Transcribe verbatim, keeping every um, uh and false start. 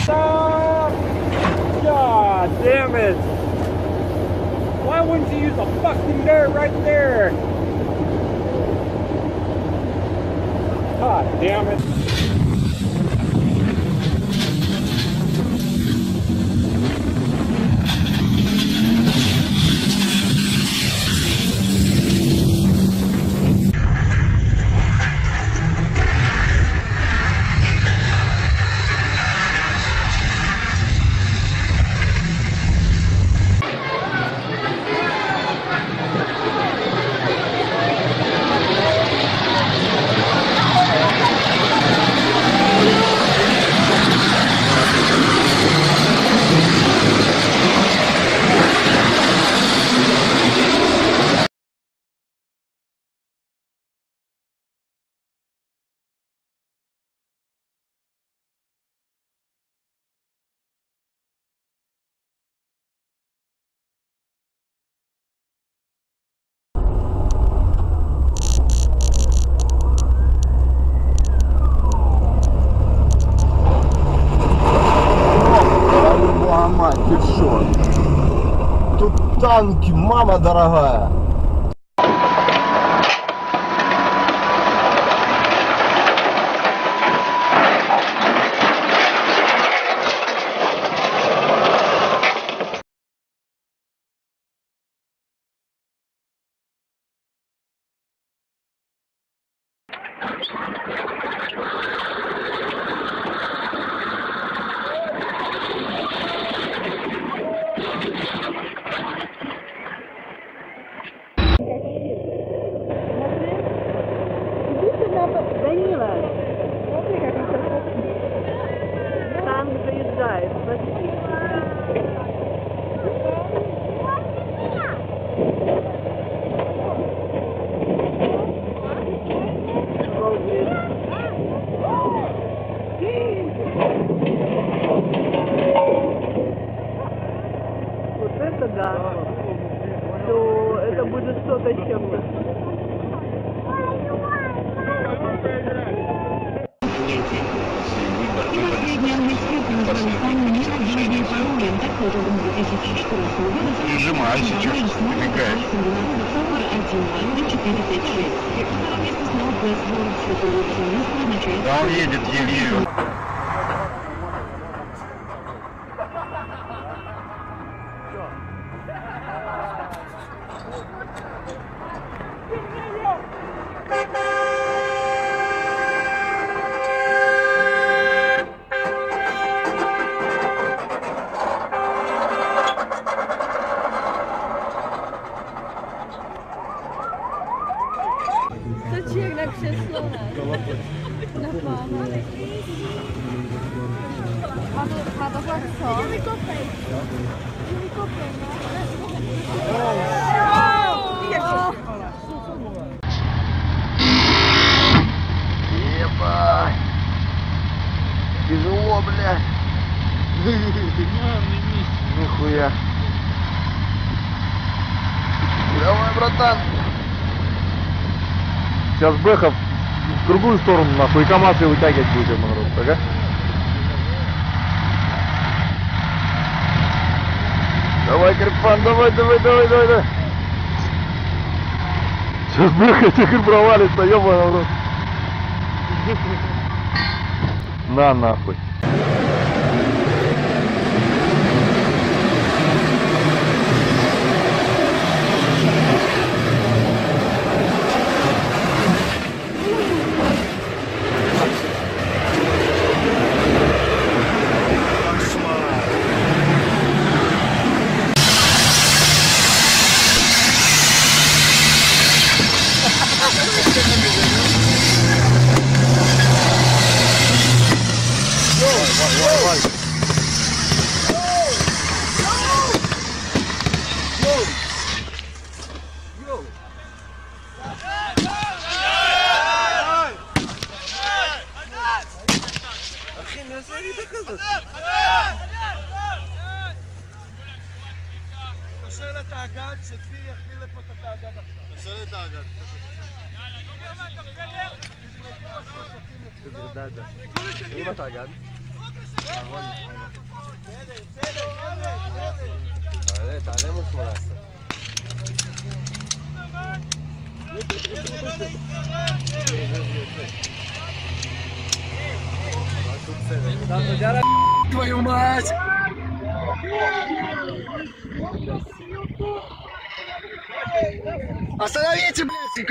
Stop! God damn it! Why wouldn't you use the fucking dirt right there? God damn it! Ты шо? Тут танки, мама дорогая. Данила, смотри, как он сейчас танк заезжает, смотри. Вот это да. То это будет что-то с чем-то. Прижимай сейчас, убегаешь. Да он едет еле-еле. Zачем na krzesło? Na pana. Ma to, ma to tak co? Helikopter. Helikopter, Ебать. Тяжело, блядь. Нихуя. Давай, братан. Сейчас Бэхов в другую сторону нахуй и КамАЗ и вытягивать будет, народ, ага? Давай, Карпан, давай, давай, давай, давай, давай. Сейчас Бэхов теперь провалится, ёбаный в рот. На нахуй. האגד, שצבי יחמיא לפה את האגד עכשיו. תשאל את האגד. יאללה, גומר מה אתה מגלר? אם אתה אגד. תעלה, תעלה מול שמונה עשרה. Твою мать! Остановите, блядь!